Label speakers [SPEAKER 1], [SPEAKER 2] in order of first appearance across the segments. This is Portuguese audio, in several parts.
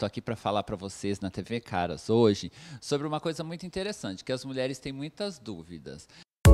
[SPEAKER 1] Tô aqui para falar para vocês na TV Caras hoje sobre uma coisa muito interessante, que as mulheres têm muitas dúvidas.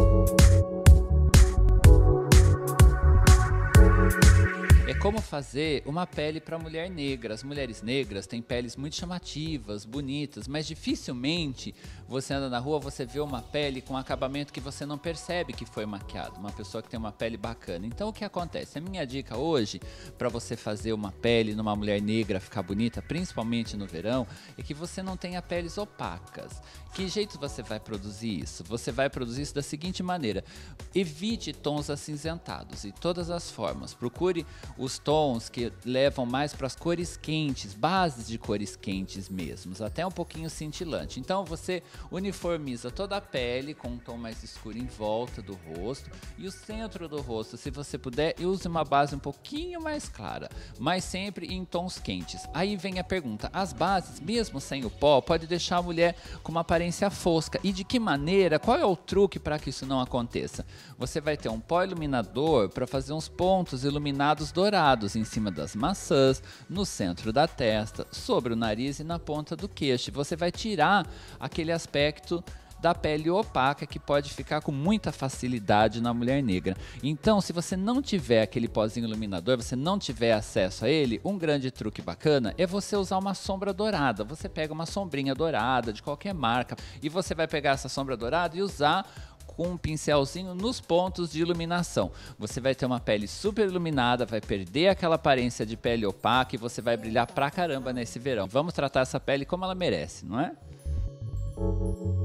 [SPEAKER 1] É como fazer uma pele para mulher negra. As mulheres negras têm peles muito chamativas, bonitas, mas dificilmente você anda na rua, você vê uma pele com acabamento que você não percebe que foi maquiado. Uma pessoa que tem uma pele bacana. Então o que acontece? A minha dica hoje para você fazer uma pele numa mulher negra ficar bonita, principalmente no verão, é que você não tenha peles opacas. Que jeito você vai produzir isso? Você vai produzir isso da seguinte maneira: evite tons acinzentados de todas as formas. Procure os tons que levam mais para as cores quentes, bases de cores quentes mesmos, até um pouquinho cintilante. Então você uniformiza toda a pele com um tom mais escuro em volta do rosto e o centro do rosto, se você puder, use uma base um pouquinho mais clara, mas sempre em tons quentes. Aí vem a pergunta: as bases, mesmo sem o pó, pode deixar a mulher com uma aparência fosca. E de que maneira? Qual é o truque para que isso não aconteça? Você vai ter um pó iluminador para fazer uns pontos iluminados dourados em cima das maçãs, no centro da testa, sobre o nariz e na ponta do queixo. Você vai tirar aquele aspecto da pele opaca que pode ficar com muita facilidade na mulher negra. Então, se você não tiver aquele pozinho iluminador, você não tiver acesso a ele, um grande truque bacana é você usar uma sombra dourada. Você pega uma sombrinha dourada de qualquer marca e você vai pegar essa sombra dourada e usar com um pincelzinho nos pontos de iluminação. Você vai ter uma pele super iluminada, vai perder aquela aparência de pele opaca e você vai brilhar pra caramba nesse verão. Vamos tratar essa pele como ela merece, não é?